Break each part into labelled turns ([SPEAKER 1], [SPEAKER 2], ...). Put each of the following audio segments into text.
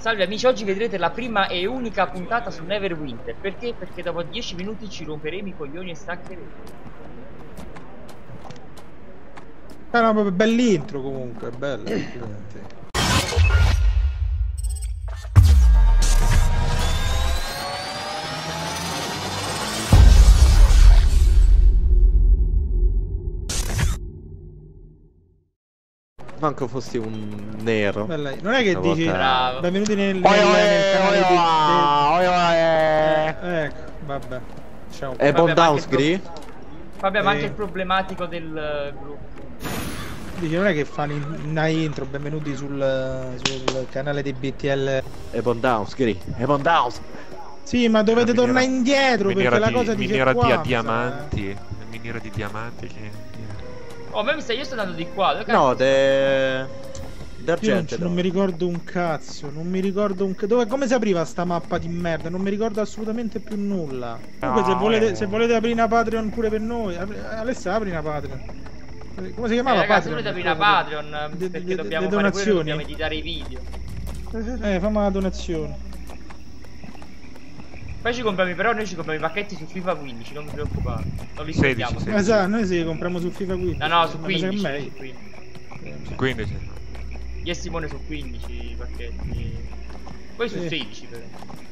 [SPEAKER 1] Salve amici, oggi vedrete la prima e unica puntata su Neverwinter. Perché? Perché dopo 10 minuti ci romperemo i coglioni e staccheremo.
[SPEAKER 2] No, proprio bell'intro comunque, è bella, effettivamente.
[SPEAKER 3] Manco fossi un nero.
[SPEAKER 2] Bella. Non è che
[SPEAKER 3] Una
[SPEAKER 2] dici
[SPEAKER 1] Bravo.
[SPEAKER 2] benvenuti nel canale di... Ecco, vabbè. Ciao.
[SPEAKER 3] E
[SPEAKER 1] Vabbè,
[SPEAKER 3] Bondowski?
[SPEAKER 1] Vabbè, ma anche il problematico del gruppo.
[SPEAKER 2] Dici, non è che fanno una intro, benvenuti sul canale di BTL.
[SPEAKER 3] E Bondowski? E Bondowski?
[SPEAKER 2] Sì, ma dovete tornare indietro perché la cosa dice
[SPEAKER 4] miniera
[SPEAKER 2] qua,
[SPEAKER 4] di diamanti. Miniera di diamanti che...
[SPEAKER 1] Oh, ma mi sa, io sto andando di qua. Dove
[SPEAKER 3] No,
[SPEAKER 2] Io
[SPEAKER 3] d'argento.
[SPEAKER 2] non mi ricordo un cazzo, non mi ricordo un cazzo. Come si apriva sta mappa di merda? Non mi ricordo assolutamente più nulla. Comunque se volete aprire una Patreon pure per noi, Alessia apri una Patreon. Come si chiamava?
[SPEAKER 1] ragazzi,
[SPEAKER 2] Patreon?
[SPEAKER 1] noi aprire una Patreon perché dobbiamo fare quello, dobbiamo editare i video.
[SPEAKER 2] Fammi una donazione.
[SPEAKER 1] Poi ci compriamo, però noi ci compriamo i pacchetti su FIFA 15, non vi preoccupate. Non li
[SPEAKER 4] 16,
[SPEAKER 1] scordiamo.
[SPEAKER 4] 16.
[SPEAKER 2] Esatto, noi sì, compriamo su FIFA 15.
[SPEAKER 1] No, su
[SPEAKER 2] Ma
[SPEAKER 1] 15.
[SPEAKER 2] sa che
[SPEAKER 1] Su 15.
[SPEAKER 4] Su 15.
[SPEAKER 1] Io e Simone su 15 i pacchetti. Poi su
[SPEAKER 2] Sì.
[SPEAKER 1] 16 però.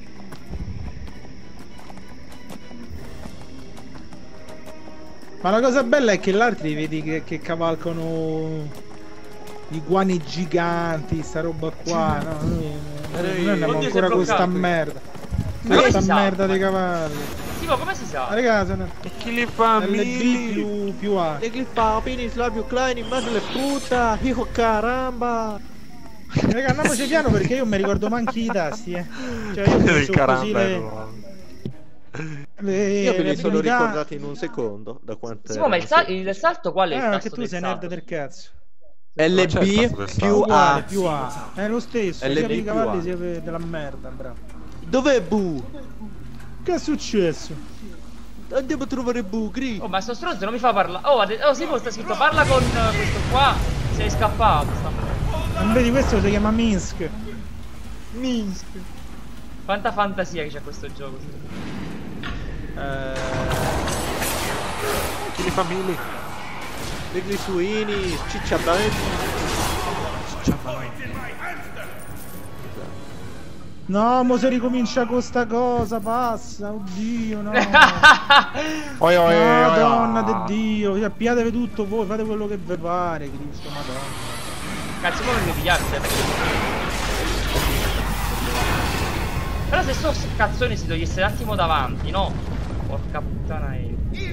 [SPEAKER 2] Ma la cosa bella è che l'altri vedi che cavalcano i guani giganti, sta roba qua, no? Noi andiamo
[SPEAKER 1] Oddio,
[SPEAKER 2] ancora
[SPEAKER 1] si è
[SPEAKER 2] con sta
[SPEAKER 1] bloccato.
[SPEAKER 2] merda.
[SPEAKER 1] Ma come
[SPEAKER 2] Questa
[SPEAKER 1] si sa?
[SPEAKER 2] merda dei cavalli.
[SPEAKER 1] Simo, come si sa?
[SPEAKER 2] Ragazzi,
[SPEAKER 4] E chi li fa
[SPEAKER 2] LB più A.
[SPEAKER 3] Le clippapini, Slavio Klein, in base alle puta, hijo caramba.
[SPEAKER 2] Raga, andiamoci piano perché io mi ricordo manchi i tasti, Cioè io ho
[SPEAKER 4] Il
[SPEAKER 2] messo così
[SPEAKER 4] caramba
[SPEAKER 2] le
[SPEAKER 3] Io me li sono
[SPEAKER 2] abilità.
[SPEAKER 3] ricordati in un secondo. Da quanto
[SPEAKER 1] Simo, ma il salto qual è il
[SPEAKER 2] Perché
[SPEAKER 1] tasto
[SPEAKER 2] tu
[SPEAKER 1] del
[SPEAKER 2] sei nerd
[SPEAKER 1] salto?
[SPEAKER 2] del cazzo.
[SPEAKER 4] Non c'è il tasto
[SPEAKER 3] LB
[SPEAKER 4] del
[SPEAKER 3] più
[SPEAKER 2] Uguale,
[SPEAKER 3] A.
[SPEAKER 2] più A. È lo stesso,
[SPEAKER 3] LB
[SPEAKER 2] sia per i
[SPEAKER 3] più
[SPEAKER 2] cavalli
[SPEAKER 3] A.
[SPEAKER 2] sia per della merda, bravo.
[SPEAKER 3] Dov'è Bu?
[SPEAKER 2] Che è successo?
[SPEAKER 3] Andiamo a trovare Bu, Gri.
[SPEAKER 1] Oh, ma sto stronzo non mi fa parlare. Oh, Simo, sta scritto parla con questo qua. Sei scappato.
[SPEAKER 2] Non vedi, questo si chiama Minsk.
[SPEAKER 1] Minsk. Quanta fantasia che c'è questo gioco.
[SPEAKER 4] Chi li fa Mili?
[SPEAKER 3] Le grisuini, cicciabani.
[SPEAKER 2] No, mo se ricomincia con sta cosa, passa, oddio, no.
[SPEAKER 4] Oi, oi,
[SPEAKER 2] Madonna di Dio, cioè, pigliatevi tutto voi, fate quello che vi pare, Cristo, madonna.
[SPEAKER 1] Cazzo, come non mi pigliate? Però se sto cazzone si togliesse un attimo davanti, no? Porca puttana io.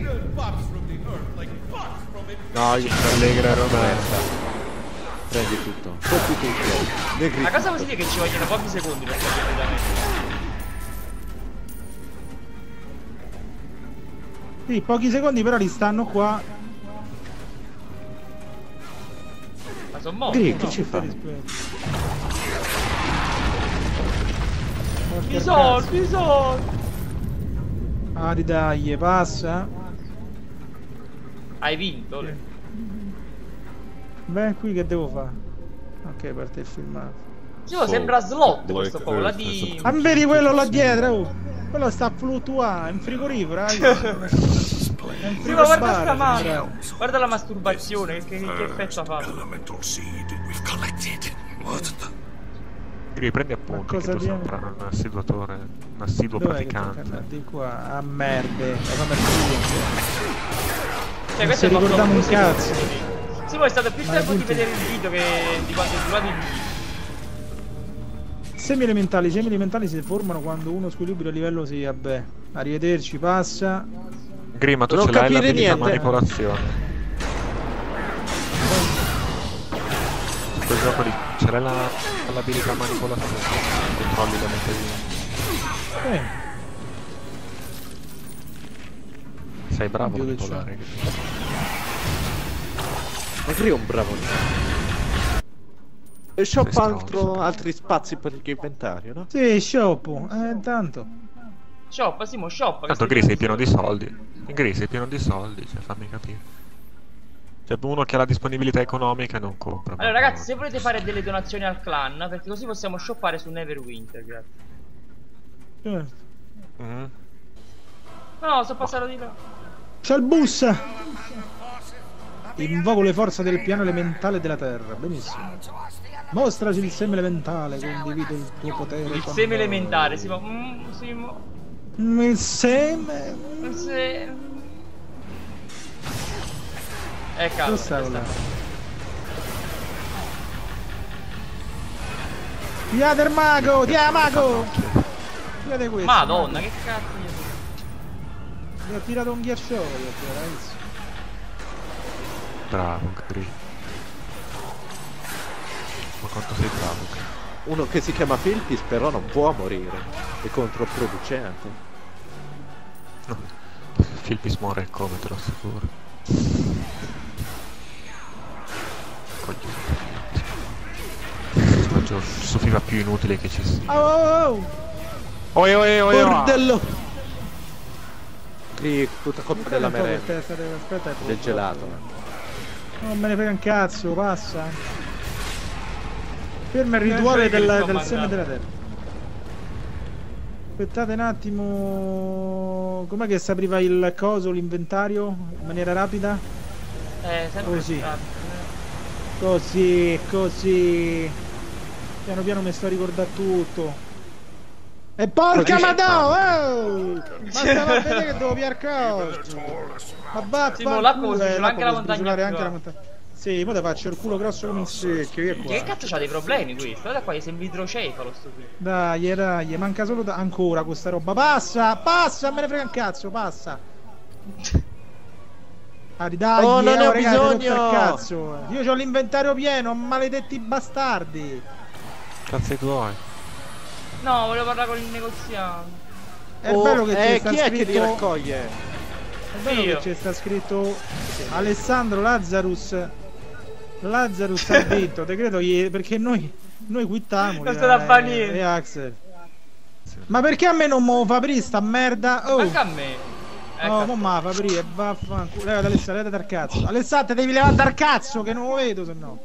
[SPEAKER 3] No, io sono
[SPEAKER 4] Allegra Roberta.
[SPEAKER 3] prendi tutto. Tocchi tutto. Le
[SPEAKER 1] Ma cosa vuol dire che ci vogliono pochi secondi per togliere da me?
[SPEAKER 2] Sì, pochi secondi però li stanno qua.
[SPEAKER 1] Ma sono morti.
[SPEAKER 3] Gri, che ci fa?
[SPEAKER 1] Ci sono.
[SPEAKER 2] Ah, dai, passa.
[SPEAKER 1] Hai vinto. Le.
[SPEAKER 2] Beh, qui che devo fare? Ok, parte il filmato.
[SPEAKER 1] Simo, sembra slot questo qua, la di...
[SPEAKER 2] Ah, vedi quello là dietro, oh. Quello sta a fluttuare, è un frigorifero, È un
[SPEAKER 1] Simo, guarda
[SPEAKER 2] bar,
[SPEAKER 1] sta mano.
[SPEAKER 2] bravo.
[SPEAKER 1] Guarda la masturbazione, che effetto ha fatto.
[SPEAKER 4] Gri, prendi appunti che
[SPEAKER 2] cosa
[SPEAKER 4] tu sei un
[SPEAKER 2] viene?
[SPEAKER 4] assiduatore, un assiduo
[SPEAKER 2] Dov'è che tocca
[SPEAKER 4] praticante.
[SPEAKER 2] andare di qua? Ah, merde, la fammi il
[SPEAKER 1] Cioè,
[SPEAKER 2] non
[SPEAKER 1] questo
[SPEAKER 2] si
[SPEAKER 1] è il nostro
[SPEAKER 2] ricordiamo un
[SPEAKER 1] secondo.
[SPEAKER 2] cazzo.
[SPEAKER 1] Simo, è stato più
[SPEAKER 2] Ma
[SPEAKER 1] tempo di
[SPEAKER 2] appunto-
[SPEAKER 1] vedere il video che di quanto è durato il video.
[SPEAKER 2] Semi elementali si formano quando uno squilibrio a livello si vabbè. Arrivederci, passa.
[SPEAKER 4] Gri, ma tu
[SPEAKER 3] Non
[SPEAKER 4] ce l'hai
[SPEAKER 3] capire
[SPEAKER 4] l'abilità
[SPEAKER 3] niente.
[SPEAKER 4] manipolazione. Quel gioco lì, ce l'hai l'abilità manipolazione. Controlli la mente di... Sei bravo a
[SPEAKER 2] Oddio, che
[SPEAKER 4] manipolare.
[SPEAKER 3] Ma Gri è un bravo. E shop
[SPEAKER 4] stronzo.
[SPEAKER 3] altri spazi per il inventario, no?
[SPEAKER 2] Sì, shop. Intanto.
[SPEAKER 1] Shop, Simo, shop.
[SPEAKER 4] Tanto Gri sei pieno di soldi. Gri sei pieno di soldi, cioè fammi capire. Cioè, uno che ha la disponibilità economica non compra.
[SPEAKER 1] Allora ragazzi, se volete fare delle donazioni al clan, perché così possiamo shoppare su Neverwinter, grazie.
[SPEAKER 2] Certo.
[SPEAKER 4] Mhm.
[SPEAKER 1] No, sono passato di là.
[SPEAKER 2] C'è il bus! Invoco le forze del piano elementale della terra. Benissimo. Mostraci il seme elementale, condivide il tuo potere.
[SPEAKER 1] Il
[SPEAKER 2] con
[SPEAKER 1] seme
[SPEAKER 2] noi.
[SPEAKER 1] elementare, si fa...
[SPEAKER 2] Il seme...
[SPEAKER 1] Il seme... Cavolo,
[SPEAKER 2] Dove sta quella? Tirate il mago! Tia mago! Tirate questo.
[SPEAKER 1] Madonna, che cazzo gli
[SPEAKER 2] Mi ha tirato un ghiacciolo, ragazzi.
[SPEAKER 4] Bravo, Gri. Ma quanto sei bravo, Gri.
[SPEAKER 3] Uno che si chiama Filpis però non può morire. È controproducente.
[SPEAKER 4] No. Filpis muore come, te lo assicuro. Coglione. Personaggio su FIFA più inutile che ci sia.
[SPEAKER 2] Oh!
[SPEAKER 4] Oe oe oe oe.
[SPEAKER 3] Bordello! Sì, tutta colpa della merenda.
[SPEAKER 2] Aspetta,
[SPEAKER 3] Del gelato.
[SPEAKER 2] Non me ne frega un cazzo, passa. Ferma il rituale del seme della terra. Aspettate un attimo. Com'è che si apriva il coso, l'inventario? In maniera rapida?
[SPEAKER 1] sempre
[SPEAKER 2] Così.
[SPEAKER 1] rapido.
[SPEAKER 2] Così. Piano piano mi sto a ricordare tutto. E porca
[SPEAKER 1] Così.
[SPEAKER 2] madonna! Oh! Ma stavo a vedere che devo piar coso. Ma va,
[SPEAKER 1] Sì, mo là come si giura anche la montagna
[SPEAKER 2] anche
[SPEAKER 1] più
[SPEAKER 2] la montagna. Sì, poi ti faccio il culo grosso come un secchio. Che
[SPEAKER 1] Che cazzo c'ha dei problemi questo? Guarda qua, sembra idrocefalo sto qui.
[SPEAKER 2] Dai, manca solo ancora questa roba. Passa, me ne frega un cazzo, passa. Dai,
[SPEAKER 3] Oh, non ne ho
[SPEAKER 2] ragazzi,
[SPEAKER 3] bisogno.
[SPEAKER 2] rotto il cazzo. Io ho l'inventario pieno, maledetti bastardi.
[SPEAKER 4] Cazzo tuoi.
[SPEAKER 1] No, volevo parlare con il negoziante.
[SPEAKER 2] È bello che ci sta
[SPEAKER 3] chi è che li
[SPEAKER 2] scritto.
[SPEAKER 3] raccoglie?
[SPEAKER 2] È bello
[SPEAKER 1] Io.
[SPEAKER 2] che ci sta scritto Alessandro Lazarus. Lazarus ha vinto, te credo perché noi quittiamo.
[SPEAKER 1] Non sto da fa niente.
[SPEAKER 2] E Axel. Ma perché a me non me lo fa aprire sta merda? Oh,
[SPEAKER 1] Anche a me.
[SPEAKER 2] no, mo me la fa aprire e vaffanculo. Levate Alessandro, levate dal cazzo. Alessandro, devi levare dal cazzo che non lo vedo se no.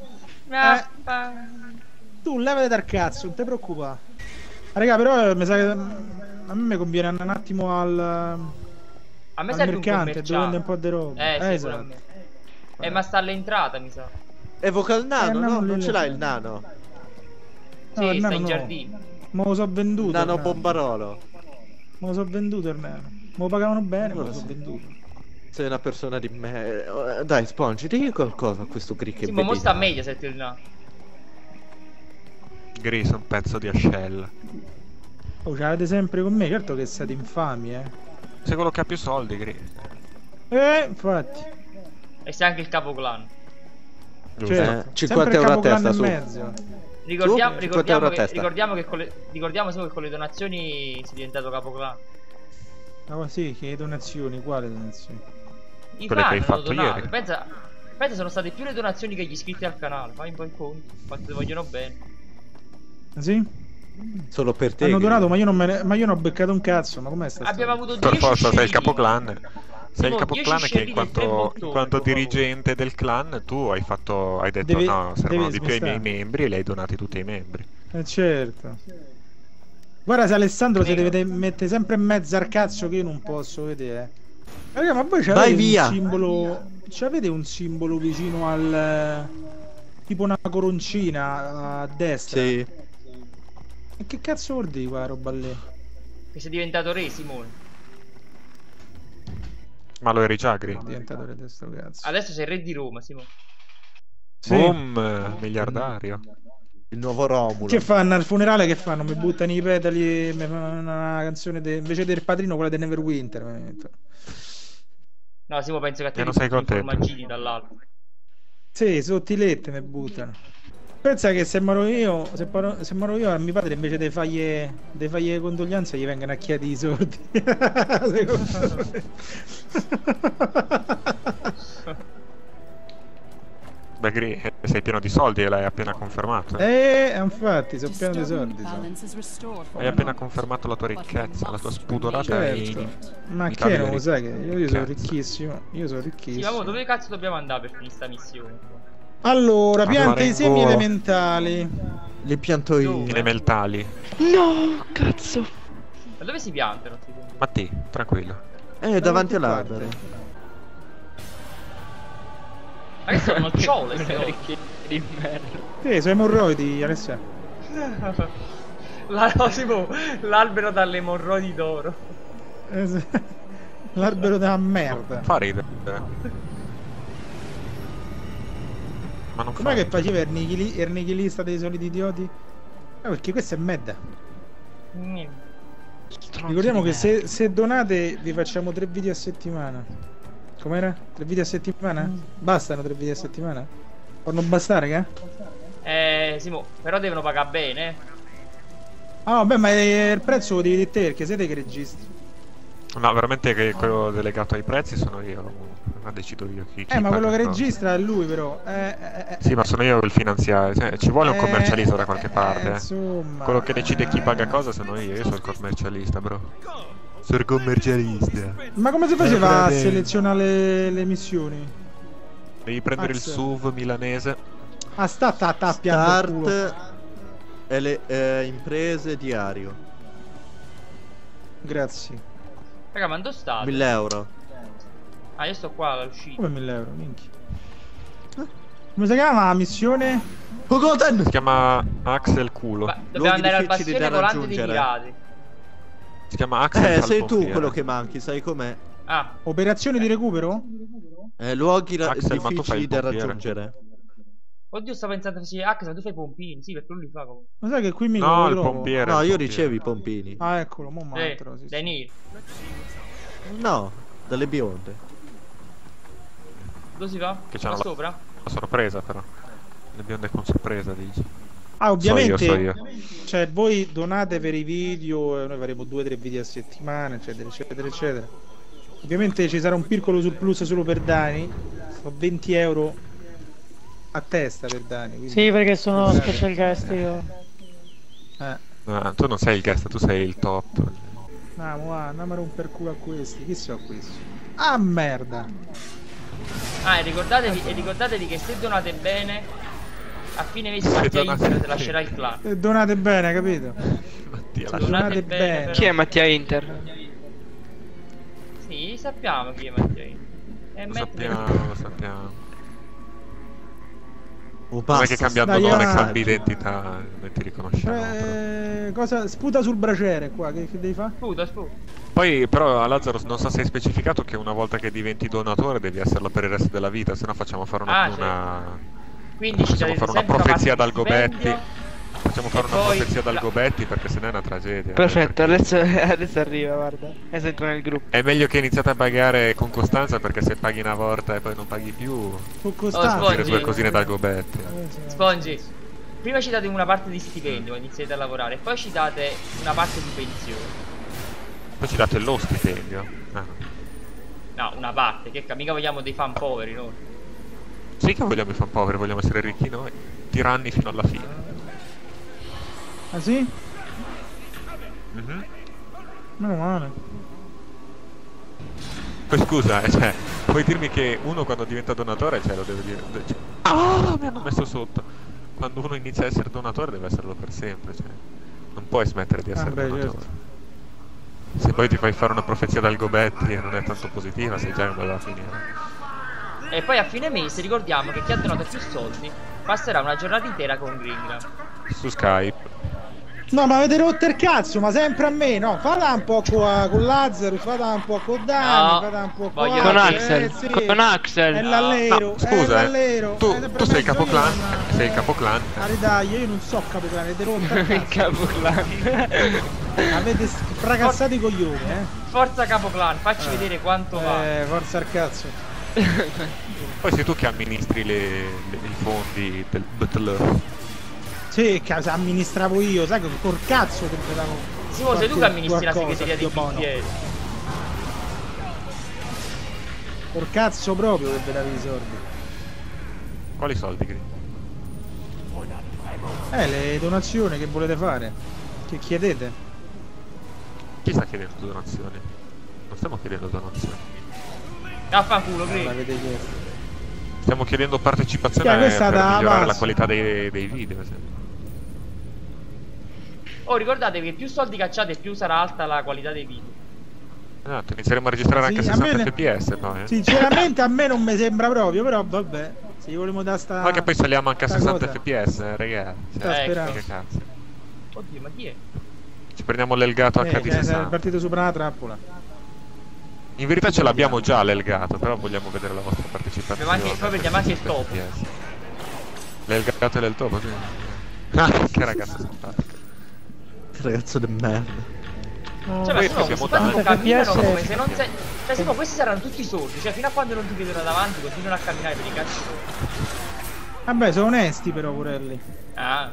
[SPEAKER 2] Tu levate dal cazzo, non ti preoccupare. Raga, però mi sa che a me conviene andare un attimo al
[SPEAKER 1] A me serve un
[SPEAKER 2] mercante, dove vende un
[SPEAKER 1] commerciante.
[SPEAKER 2] po' di roba.
[SPEAKER 1] Sì, pure a
[SPEAKER 2] Esatto.
[SPEAKER 1] me. Ma sta all'entrata, mi sa.
[SPEAKER 3] Evoca il nano,
[SPEAKER 2] no,
[SPEAKER 3] no? Non
[SPEAKER 2] lì-
[SPEAKER 3] ce l'hai il nano.
[SPEAKER 1] Sì,
[SPEAKER 2] il
[SPEAKER 1] sta
[SPEAKER 2] nano
[SPEAKER 1] in
[SPEAKER 2] no.
[SPEAKER 1] giardino.
[SPEAKER 2] Me lo so venduto.
[SPEAKER 3] Nano
[SPEAKER 2] il nano.
[SPEAKER 3] bombarolo.
[SPEAKER 2] Me lo so venduto il nano. Me lo pagavano bene, me lo so
[SPEAKER 3] Sì.
[SPEAKER 2] venduto.
[SPEAKER 3] Sei una persona di me. Dai, Sponge, digli qualcosa a questo Gri che
[SPEAKER 1] Sì, ma mo sta a
[SPEAKER 3] vedi.
[SPEAKER 1] Mediaset il là.
[SPEAKER 4] Gri, un pezzo di ascella.
[SPEAKER 2] Oh, ce l'avete sempre con me, certo che siete infami,
[SPEAKER 4] Sei quello che ha più soldi, Gri.
[SPEAKER 2] infatti.
[SPEAKER 1] E sei anche il capo clan.
[SPEAKER 4] Giusto.
[SPEAKER 2] Certo.
[SPEAKER 3] 50
[SPEAKER 2] sempre
[SPEAKER 3] euro a
[SPEAKER 2] capoclan
[SPEAKER 3] testa,
[SPEAKER 2] e
[SPEAKER 3] su.
[SPEAKER 2] mezzo.
[SPEAKER 1] Ricordiamo,
[SPEAKER 3] 50 euro a testa.
[SPEAKER 1] ricordiamo solo che con le donazioni sei diventato capo clan.
[SPEAKER 2] Ah, sì, che donazioni, quale donazioni?
[SPEAKER 1] I
[SPEAKER 4] Quelle che
[SPEAKER 1] fan
[SPEAKER 4] hai
[SPEAKER 1] hanno
[SPEAKER 4] fatto
[SPEAKER 1] donato.
[SPEAKER 4] ieri.
[SPEAKER 1] Pensa, sono state più le donazioni che gli iscritti al canale. Fai un po' il conto. Quanto ti vogliono bene.
[SPEAKER 2] Ah, sì?
[SPEAKER 3] Solo per te.
[SPEAKER 2] Hanno
[SPEAKER 3] Gri.
[SPEAKER 2] donato, ma io non ho beccato un cazzo, ma com'è sta
[SPEAKER 1] Abbiamo
[SPEAKER 2] storia?
[SPEAKER 1] avuto 10
[SPEAKER 4] Per forza, sei il
[SPEAKER 1] scellini.
[SPEAKER 4] capoclan. Sei il
[SPEAKER 1] Tipo,
[SPEAKER 4] capoclan
[SPEAKER 1] 10
[SPEAKER 4] che in
[SPEAKER 1] scellini e 3
[SPEAKER 4] quanto,
[SPEAKER 1] bottoni,
[SPEAKER 4] in quanto
[SPEAKER 1] per favore.
[SPEAKER 4] dirigente del clan tu hai detto
[SPEAKER 2] Deve-
[SPEAKER 4] no, servono
[SPEAKER 2] deve
[SPEAKER 4] di più ai miei
[SPEAKER 2] smistare.
[SPEAKER 4] membri e li hai donati tutti ai membri.
[SPEAKER 2] Certo. Guarda, se Alessandro si
[SPEAKER 1] Prego.
[SPEAKER 2] deve mettere sempre in mezzo al cazzo che io non posso vedere. Raga, ma voi
[SPEAKER 3] Vai
[SPEAKER 2] c'avete
[SPEAKER 3] via.
[SPEAKER 2] un simbolo. C'avete un simbolo vicino al. Tipo una coroncina a destra.
[SPEAKER 3] Sì.
[SPEAKER 2] E che cazzo vuol dire quella roba lì?
[SPEAKER 1] Che sei diventato re, Simone.
[SPEAKER 4] Ma lo eri già, Gri?
[SPEAKER 2] È diventato re di sto cazzo.
[SPEAKER 1] Adesso sei re di Roma, Simone.
[SPEAKER 2] Sì.
[SPEAKER 4] Boom, miliardario.
[SPEAKER 3] Il nuovo Romulo.
[SPEAKER 2] Che fanno al funerale? Che fanno? Mi buttano i petali. Mi fanno una canzone invece del padrino, quella di Neverwinter. Mi mettono.
[SPEAKER 1] No, Simone, penso che a te
[SPEAKER 4] E non
[SPEAKER 1] ti
[SPEAKER 4] sei
[SPEAKER 1] buttino i
[SPEAKER 4] contento?
[SPEAKER 1] formaggini dall'alto.
[SPEAKER 2] Sì, sottilette mi buttano. Pensa che se moro io, se moro io a mio padre invece dei faglie condoglianze gli vengono a chiedere i soldi. Secondo me.
[SPEAKER 4] Beh, sei pieno di soldi e l'hai appena confermato.
[SPEAKER 2] Infatti, sono pieno di soldi.
[SPEAKER 4] Hai appena confermato la tua ricchezza, la tua spudorata
[SPEAKER 2] Certo. Ma che non lo sai che io sono ricchissimo. Io sono
[SPEAKER 1] Sì,
[SPEAKER 2] ricchissimo.
[SPEAKER 1] ma dove cazzo dobbiamo andare per finire sta missione?
[SPEAKER 2] Allora, pianta i semi
[SPEAKER 3] Marengo.
[SPEAKER 2] elementali.
[SPEAKER 3] Li pianto io.
[SPEAKER 4] Elementali.
[SPEAKER 5] No, cazzo.
[SPEAKER 1] Ma dove si piantano?
[SPEAKER 4] Matti, tranquillo.
[SPEAKER 3] Davanti all'albero.
[SPEAKER 1] Ma che sono nocciole ste cose?
[SPEAKER 5] Ricchi di merda.
[SPEAKER 2] Sono emorroidi, Alessia.
[SPEAKER 1] L'albero dalle emorroidi d'oro.
[SPEAKER 2] L'albero della merda.
[SPEAKER 4] Fa ridere. Ma non
[SPEAKER 2] Com'è
[SPEAKER 4] fa
[SPEAKER 2] che faceva il nichilista dei soliti idioti? Perché questo è Medda. Ricordiamo che se donate vi facciamo 3 video a settimana. Com'era? 3 video a settimana? Bastano 3 video a settimana? Può non bastare, che?
[SPEAKER 1] Simo, però devono pagare bene.
[SPEAKER 2] Ah, vabbè, ma il prezzo lo devi dire te, perché siete che registri.
[SPEAKER 4] No, veramente che quello delegato ai prezzi sono io. Ma decido io chi
[SPEAKER 2] Ma
[SPEAKER 4] paga
[SPEAKER 2] quello che
[SPEAKER 4] cosa.
[SPEAKER 2] registra è lui, però.
[SPEAKER 4] Sì, ma sono io il finanziario. Cioè, ci vuole un commercialista da qualche parte.
[SPEAKER 2] Insomma.
[SPEAKER 4] Quello che decide chi paga cosa sono io sono il commercialista, bro. Sono commercialista.
[SPEAKER 2] Ma come si faceva a selezionare le missioni?
[SPEAKER 4] Devi prendere il SUV milanese.
[SPEAKER 2] Ah,
[SPEAKER 3] Start e le imprese diario.
[SPEAKER 2] Grazie.
[SPEAKER 1] Raga, ma dove state?
[SPEAKER 3] 1000 euro.
[SPEAKER 1] Ah, io sto qua all'uscita.
[SPEAKER 2] Come 1000 euro, minchia. Come si chiama la missione?
[SPEAKER 3] Kogoten!
[SPEAKER 4] Si chiama Axel Culo.
[SPEAKER 1] Ma dobbiamo andare al
[SPEAKER 3] difficili
[SPEAKER 1] bastione
[SPEAKER 3] da
[SPEAKER 1] volante dei
[SPEAKER 3] raggiungere.
[SPEAKER 1] pirati.
[SPEAKER 4] Si chiama Axel
[SPEAKER 3] Sei tu
[SPEAKER 4] Salpompiere.
[SPEAKER 3] quello che manchi, sai com'è?
[SPEAKER 1] Ah,
[SPEAKER 2] Operazioni di recupero?
[SPEAKER 3] Luoghi
[SPEAKER 4] Axel, ma tu fai
[SPEAKER 3] difficili
[SPEAKER 4] il
[SPEAKER 3] da
[SPEAKER 4] pompiere.
[SPEAKER 3] raggiungere.
[SPEAKER 1] oddio, stavo pensando sì, ma tu fai i pompini, sì, perché lui li fa comunque.
[SPEAKER 2] Ma sai che qui mi
[SPEAKER 4] No,
[SPEAKER 2] lo
[SPEAKER 4] il
[SPEAKER 2] trovo?
[SPEAKER 4] pompiere.
[SPEAKER 3] No,
[SPEAKER 4] il
[SPEAKER 3] io
[SPEAKER 4] pompiere.
[SPEAKER 3] ricevo i pompini.
[SPEAKER 2] Ah, eccolo, mo' m'altro, sì, sì.
[SPEAKER 1] Daniel,
[SPEAKER 3] No, dalle bionde.
[SPEAKER 1] dove si va?
[SPEAKER 4] Che
[SPEAKER 1] Qua
[SPEAKER 4] c'hanno
[SPEAKER 1] sopra?
[SPEAKER 4] la sorpresa, però. Le bionde con sorpresa, dici.
[SPEAKER 2] Ah, ovviamente,
[SPEAKER 4] So io.
[SPEAKER 2] cioè voi donate per i video, noi faremo 2-3 video a settimana, eccetera, eccetera, eccetera. Ovviamente ci sarà un piccolo surplus solo per Dani, sono 20 euro a testa per Dani. Quindi...
[SPEAKER 5] Sì, perché sono special guest io.
[SPEAKER 4] No, tu non sei il guest, tu sei il top.
[SPEAKER 2] Andiamo a romper culo a questi, chi sono questi? Ah, merda!
[SPEAKER 1] Ah, e ricordatevi che se donate bene, a fine mese
[SPEAKER 4] Se
[SPEAKER 1] Mattia
[SPEAKER 4] donate
[SPEAKER 1] Inter ti
[SPEAKER 4] bene.
[SPEAKER 1] lascerà il clan.
[SPEAKER 2] Donate bene, capito?
[SPEAKER 4] Mattia,
[SPEAKER 1] Se
[SPEAKER 4] lascia.
[SPEAKER 1] donate bene, però.
[SPEAKER 5] Chi è Mattia Inter?
[SPEAKER 1] Sì, sappiamo chi è Mattia Inter.
[SPEAKER 4] Lo sappiamo, lo sappiamo. Non è
[SPEAKER 3] Basta,
[SPEAKER 4] che cambiando
[SPEAKER 2] dai,
[SPEAKER 4] nome
[SPEAKER 2] ah.
[SPEAKER 4] cambi identità, noi ti riconosciamo. però.
[SPEAKER 2] Cosa? Sputa sul braciere qua, che devi fare?
[SPEAKER 1] Sputa.
[SPEAKER 4] Poi però a Lazzaro non so se hai specificato che una volta che diventi donatore devi esserlo per il resto della vita, se no facciamo fare
[SPEAKER 1] Quindi ci
[SPEAKER 4] facciamo
[SPEAKER 1] darete
[SPEAKER 4] fare una
[SPEAKER 1] sempre
[SPEAKER 4] profezia
[SPEAKER 1] parte
[SPEAKER 4] dal
[SPEAKER 1] di stipendio.
[SPEAKER 4] Gobetti. Facciamo fare
[SPEAKER 1] E
[SPEAKER 4] una
[SPEAKER 1] poi
[SPEAKER 4] profezia dal
[SPEAKER 1] la-
[SPEAKER 4] Gobetti perché sennò è una tragedia.
[SPEAKER 5] Perfetto,
[SPEAKER 4] Perché
[SPEAKER 5] adesso arriva, guarda. Adesso entra nel gruppo.
[SPEAKER 4] è meglio che iniziate a pagare con costanza perché se paghi una volta e poi non paghi più,
[SPEAKER 2] Con
[SPEAKER 1] Spongi.
[SPEAKER 2] costanza.
[SPEAKER 4] dire due cosine dal Gobetti.
[SPEAKER 1] Spongi, prima ci date una parte di stipendio quando iniziate a lavorare, e poi ci date una parte di pensione.
[SPEAKER 4] Poi ci date lo stipendio. Ah.
[SPEAKER 1] No, una parte, che mica vogliamo dei fan poveri, no?
[SPEAKER 4] Sì che vogliamo i fan poveri, vogliamo essere ricchi noi, tiranni fino alla fine.
[SPEAKER 2] Ah sì?
[SPEAKER 4] Mhm.
[SPEAKER 2] Meno male.
[SPEAKER 4] Poi scusa, cioè, puoi dirmi che uno quando diventa donatore, cioè lo deve dire. Cioè, ah, mi hanno messo sotto. Quando uno inizia a essere donatore deve esserlo per sempre, cioè. Non puoi smettere di essere
[SPEAKER 2] beh,
[SPEAKER 4] donatore.
[SPEAKER 2] certo.
[SPEAKER 4] Se poi ti fai fare una profezia dal Gobetti e non è tanto positiva, sai già come va a finire.
[SPEAKER 1] E poi a fine mese ricordiamo che chi ha donato più soldi passerà una giornata intera con Greengram.
[SPEAKER 4] Su Skype.
[SPEAKER 2] No, ma avete rotto il cazzo, ma sempre a me, no? Falla un po' con Lazzaro, falla un po' con Dani,
[SPEAKER 1] No,
[SPEAKER 2] falla un po'
[SPEAKER 1] voglio
[SPEAKER 5] Con
[SPEAKER 1] Sì,
[SPEAKER 5] Axel.
[SPEAKER 2] sì.
[SPEAKER 5] Con Axel.
[SPEAKER 2] È l'allero,
[SPEAKER 4] No, scusa,
[SPEAKER 2] è l'allero.
[SPEAKER 4] tu
[SPEAKER 2] sempre
[SPEAKER 4] sei il
[SPEAKER 2] mezzo
[SPEAKER 4] capoclan,
[SPEAKER 2] io,
[SPEAKER 4] sei il capoclan.
[SPEAKER 2] Dai, io non so capoclan, avete rotto il cazzo.
[SPEAKER 5] Capoclan.
[SPEAKER 2] Avete fracassato i coglioni,
[SPEAKER 1] Forza Capoclan, facci vedere quanto va.
[SPEAKER 2] Forza al cazzo.
[SPEAKER 4] Poi sei tu che amministri i fondi del BTL.
[SPEAKER 2] Sì, che amministravo io, sai che col cazzo che mi davo.
[SPEAKER 1] Simo, sei tu che amministri la
[SPEAKER 2] qualcosa,
[SPEAKER 1] segreteria di
[SPEAKER 2] Dio buono.
[SPEAKER 1] Bicchieri.
[SPEAKER 2] Col cazzo proprio che vi davi i soldi.
[SPEAKER 4] Quali soldi, Gri?
[SPEAKER 2] Le donazioni che volete fare? Che chiedete?
[SPEAKER 4] Chi sta chiedendo donazioni? Non stiamo chiedendo donazioni.
[SPEAKER 1] Affanculo,
[SPEAKER 2] Non
[SPEAKER 1] Gri.
[SPEAKER 2] l'avete chiesto.
[SPEAKER 4] Stiamo chiedendo partecipazione
[SPEAKER 2] Sì, questa
[SPEAKER 4] per
[SPEAKER 2] da
[SPEAKER 4] migliorare la
[SPEAKER 2] Amazon.
[SPEAKER 4] qualità dei video. Sì.
[SPEAKER 1] Oh, ricordatevi che più soldi cacciate, più sarà alta la qualità dei video.
[SPEAKER 4] Esatto, inizieremo a registrare
[SPEAKER 2] Sì,
[SPEAKER 4] anche
[SPEAKER 2] a
[SPEAKER 4] 60
[SPEAKER 2] me
[SPEAKER 4] fps poi.
[SPEAKER 2] Sinceramente a me non mi sembra proprio, però vabbè. Se vogliamo da sta...
[SPEAKER 4] Ma che poi saliamo anche a
[SPEAKER 2] sta
[SPEAKER 4] 60
[SPEAKER 2] cosa.
[SPEAKER 4] fps, ragazzi.
[SPEAKER 2] Sta sperando.
[SPEAKER 4] Che cazzo.
[SPEAKER 1] Oddio, ma chi è?
[SPEAKER 4] Ci prendiamo l'Elgato
[SPEAKER 2] Che è
[SPEAKER 4] HD60.
[SPEAKER 2] partito sopra una trappola.
[SPEAKER 4] In verità ce l'abbiamo già l'Elgato, però vogliamo vedere la vostra partecipazione.
[SPEAKER 1] Poi prendiamo anche il topo.
[SPEAKER 4] FPS. L'Elgato e del topo, sì. Ah, che ragazzo simpatico.
[SPEAKER 3] Che ragazzo di merda.
[SPEAKER 5] No,
[SPEAKER 1] Cioè, ma
[SPEAKER 4] Poi
[SPEAKER 1] se no,
[SPEAKER 4] abbiamo
[SPEAKER 1] questi qua tipo camminano
[SPEAKER 5] FPS
[SPEAKER 1] come se non sei... Cioè, se no, questi saranno tutti sordi. Cioè, fino a quando non ti vedono davanti, continuano a camminare per i cazzi.
[SPEAKER 2] Vabbè, sono onesti però, purelli.
[SPEAKER 1] Ah.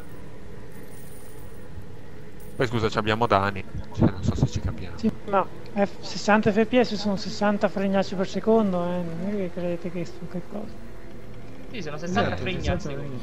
[SPEAKER 4] Poi scusa, ci abbiamo Dani. Cioè, non so se ci capiamo.
[SPEAKER 6] Sì, ma 60 fps sono 60 fregnacci per secondo, non è che credete che sto che cosa.
[SPEAKER 1] Sì, sono 60
[SPEAKER 2] Esatto,
[SPEAKER 1] fregni al
[SPEAKER 2] 60
[SPEAKER 1] secondo.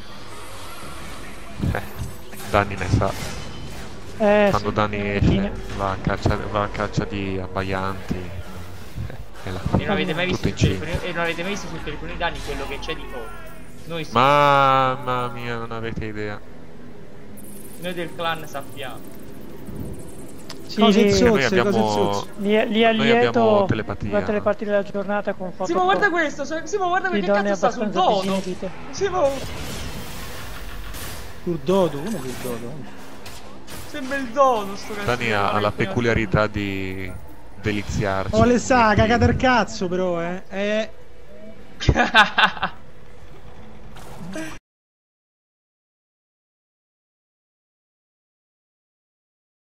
[SPEAKER 4] Dani ne sa. Quando
[SPEAKER 6] Sì,
[SPEAKER 4] Dani esce
[SPEAKER 6] fine.
[SPEAKER 4] va a caccia di abbaianti. E la fa
[SPEAKER 1] E non avete mai visto
[SPEAKER 4] tutto
[SPEAKER 1] sul
[SPEAKER 4] in cima.
[SPEAKER 1] telefono, e non avete mai visto sul telefono di Dani quello che c'è di foto. Noi sì,
[SPEAKER 4] Mamma mia, non avete idea.
[SPEAKER 1] noi del clan sappiamo.
[SPEAKER 6] Sì,
[SPEAKER 2] Cose
[SPEAKER 6] lì,
[SPEAKER 2] zozze,
[SPEAKER 4] Noi abbiamo-
[SPEAKER 2] cose zozze.
[SPEAKER 6] lì a
[SPEAKER 4] Noi abbiamo
[SPEAKER 6] lieto
[SPEAKER 4] telepatia.
[SPEAKER 6] durante le partite della giornata con foto
[SPEAKER 1] Simo, guarda questo, Simo, guarda
[SPEAKER 6] di
[SPEAKER 1] che
[SPEAKER 6] donne
[SPEAKER 1] cazzo sta sul
[SPEAKER 6] abbastanza
[SPEAKER 1] dodo.
[SPEAKER 6] disinibite.
[SPEAKER 1] Simo,
[SPEAKER 2] Sul dodo, come sul dodo?
[SPEAKER 1] sembra il dodo sto cazzo.
[SPEAKER 4] Dani ha la peculiarità di deliziarci.
[SPEAKER 2] Oh, le sa,
[SPEAKER 4] Quindi-
[SPEAKER 2] cagate il cazzo però,